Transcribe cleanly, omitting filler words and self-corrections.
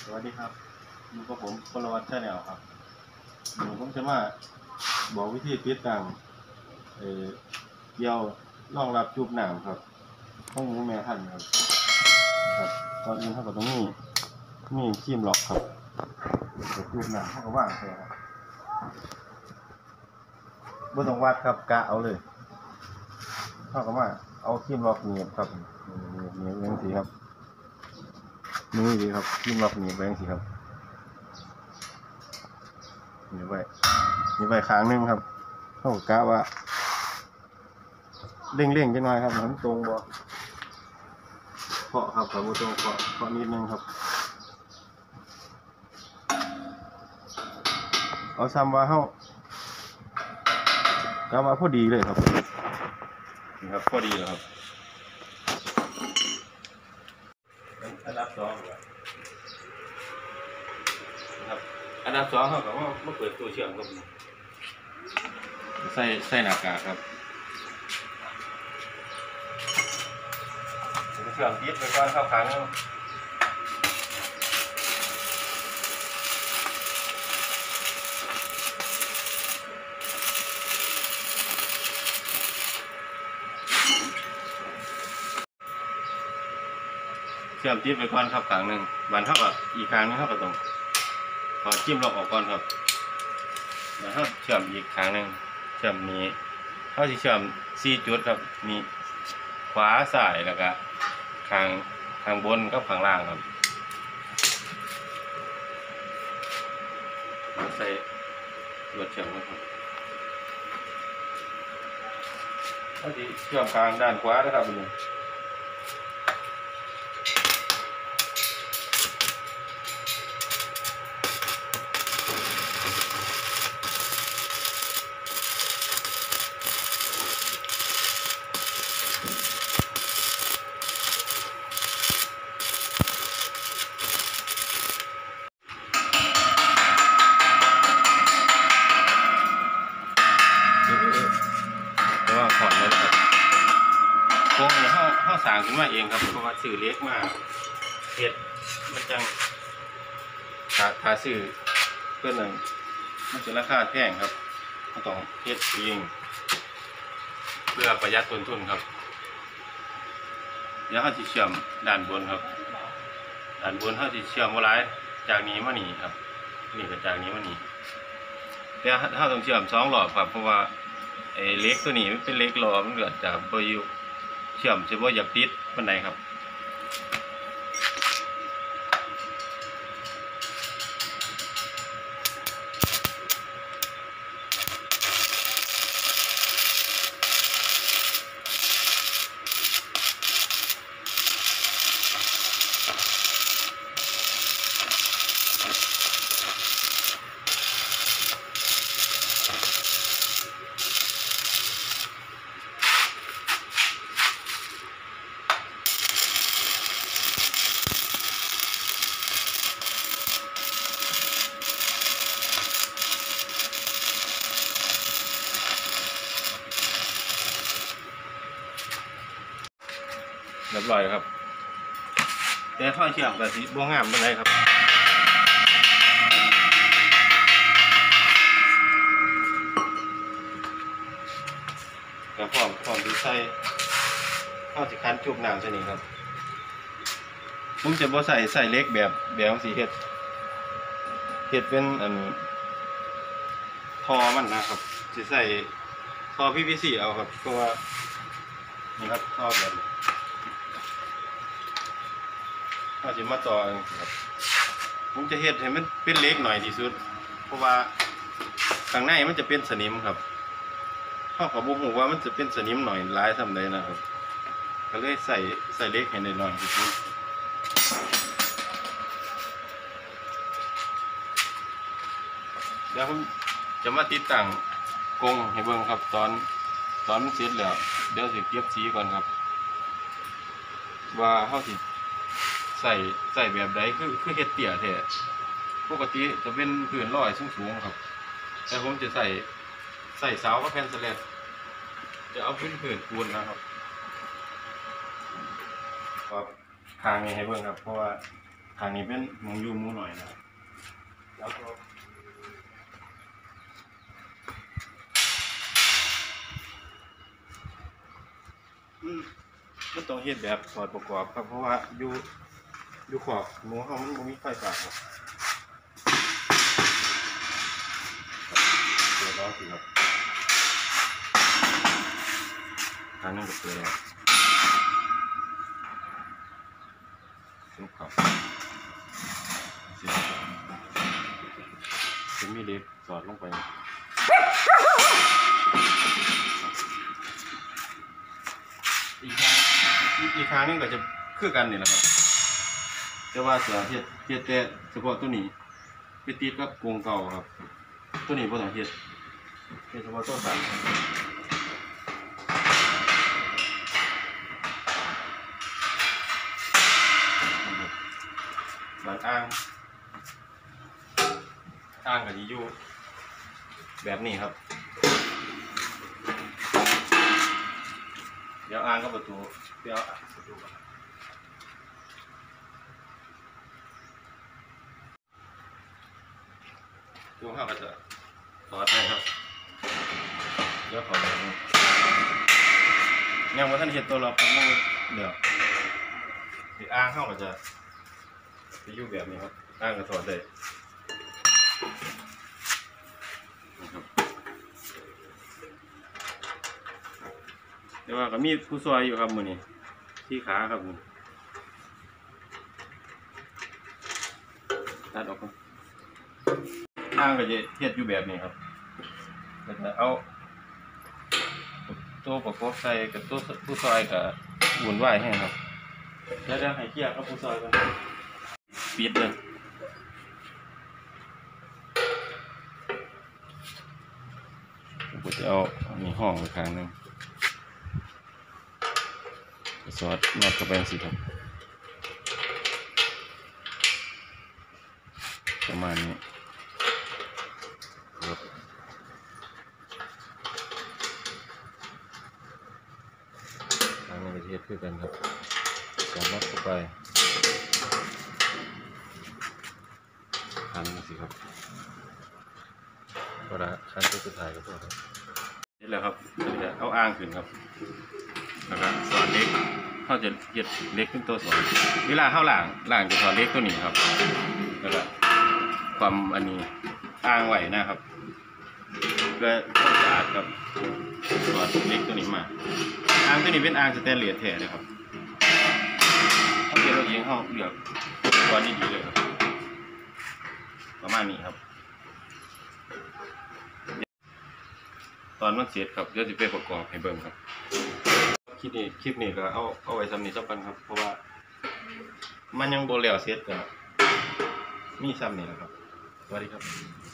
สวัสดีครับอยู่กับผมพลวัตชาแนลครับผมจะมาบอกวิธีติดตั้งเกี่ยวรองรับจุบน้ำครับห้องหมูแม่ท่านครับตอนนี้เขาก็ต้องมีครีมล็อกครับจุบน้ำเขาก็ว่างเลยครับบ่ต้องวัดครับกะเอาเลยเขาก็มาเอาครีมล็อกเหนียบครับเหนียบอย่างสีครับนี่ดีครับครีมล็อกเหนียบอย่างสีครับนี่ไว้ค้างนึงครับเขากะว่าเร่งจังหน่อยครับมันตรงบ่เคาะครับบ่ตรงเคาะนิดนึงครับเอาซ้ำว่าเขากะว่าพอดีเลยครับนี่ครับพอดีแล้วครับอันดับสองครับอันดับสองเขาก็มาเปิดตัวเชื่อมครับใส่หน้ากากครับเชื่อมติดไปก่อนเข้าขังเชื่อมติดไปก่อนครับขังหนึ่งบันเท่ากับอีกครั้งนึงเท่ากับตรงพอจิ้มล็อกออกก่อนครับแล้วเท่าเชื่อมอีกครั้งหนึ่งเชื่อมนี้เท่าที่เชื่อม4 จุดครับมีขวาซ้ายแล้วก็ข้างบนกับข้างล่างครับใส่ลวดเชื่อมครับเท่าที่เชื่อมกลางด้านขวานะครับนี่ว่าขอนเลยนะครับโค้งเนี่ยเขาสร้างขึ้นมาเองครับเพราะว่าสื่อเล็กมากเห็ดมันจังถ้าสื่อเพื่อนนั้นมันจะราคาแพงครับเขาต้องเห็ดเองเพื่อประหยัดต้นทุนครับเดี๋ยวเขาจะเชื่อมด้านบนครับด้านบนเขาจะเชื่อมว่าไรจากนี้มานี่ครับนี่ก็จากนี้มานี่แต่ถ้าต้องเชื่อม2 รอบครับเพราะว่าไอ้เล็กตัวนี้มันเป็นเล็กล้อมันเกิดจากบริยุเชื่อมจะว่าอยากติดมันไหนครับเรียบร้อยครับแต่ท่อเชื่อมกับสีบัวงามเป็นไรครับกับพร้อมที่ใส่ข้าวสิคันจุบน้ำใช่นี่ครับผมจะบ่ใส่เล็กแบบสีเห็ดเป็นทอมันนะครับจะใส่ทอ PVC เอาครับเพราะว่านี่ครับทอแบบก็จะมาต่อครับผมจะเห็ดให้มันเป็นเล็กหน่อยที่สุดเพราะว่าข้างในมันจะเป็นสนิมครับข้าวขอบุหูว่ามันจะเป็นสนิมหน่อยร้ายทำได้นะครับก็เลยใส่เล็กให้หน่อยที่สุดเดี๋ยวผมจะมาติดตั้งกรงให้เบิ่งครับตอนมันเสร็จแล้วเดี๋ยวสิเก็บสีก่อนครับว่าเขาสิใส่แบบใดคือเฮ็ดเตี่ยแท้ปกติจะเป็นพื้นลอยสูงครับแต่ผมจะใส่เสากับแผ่นสแลนจะเอาพื้นปูนนะครับทางนี้ให้เบิ่งครับเพราะว่าทางนี้เป็นมองยูมูหน่อยนะแล้วก็มันต้องเฮ็ดแบบถอดประกอบครับเพราะว่าอยู่ขอบหมูเขามันมีไฟฟ้าครับเปิดล้อสิครับทางนั้นก็เปิดแล้วซุปครับจะมีเล็กสอดลงไปอีกครั้งนึงก็จะคือกันนี่แหละครับแต่ว่าจะเฮ็ดแต่เฉพาะตัวนี้ไปติดกับกรงเก่าครับตัวนี้บ่ต้องเฮ็ดเฉพาะตัวสั่นบางอ้างก็จะอยู่แบบนี้ครับเดี๋ยวอ้างก็ประตูเดี๋ยวประตูก่อนตัวข้าวก็จะถอดได้ครับเดี๋ยวขอดูยังว่าท่านเห็นตัวเราผมว่าเดี๋ยวอ้างเข้าก็จะอยู่แบบนี้ครับอ้างก็ถอดได้เดี๋ยวว่าก็มีผู้ซอยอยู่ครับมือนี้ที่ขาครับมือตัดออกครับอ้างก็จะเฮ็ดอยู่แบบนี้ครับก็จะเอาตัวประกอบใส่กับตัวผู้ซอยกับวุ่นวายให้ครับแล้วจะให้เกี่ยวกับผู้ซอยกันปิดเลยผมจะเอามีห้องอีกครั้งนึงสอดน็อตเข้าไปสิครับประมาณนี้ครับทางนี้ก็เทียบคือกันครับสอดน็อตเข้าไปคันสิครับก็ได้คันตัวสุดท้ายก็พอครับนี่แหละครับจะเอาอ่างขึ้นครับแล้วก็สอดเล็กเขาจะเย็ดเล็กขึ้นตัวสอดเวลาเข้าล่างจะสอดเล็กตัวนี้ครับแล้วก็ความอันนี้อ่างไหวนะครับเพื่อความสะอาดครับสอดเล็กตัวนี้มาอ่างตัวนี้เป็นอ่างสแตนเลสแท้เลยครับเขาเลือกเราเองเขาเลือกตัวนี้ดีเลยครับประมาณนี้ครับตอนมันเสร็จครับเดี๋ยวจะไปประกอบให้เบิ่งครับคลิปนี้ก็เอาไว้สำนี้สักกันครับเพราะว่ามันยังโบแล้วเสร็จก็มีซ้ำนี่แหละครับสวัสดีครับ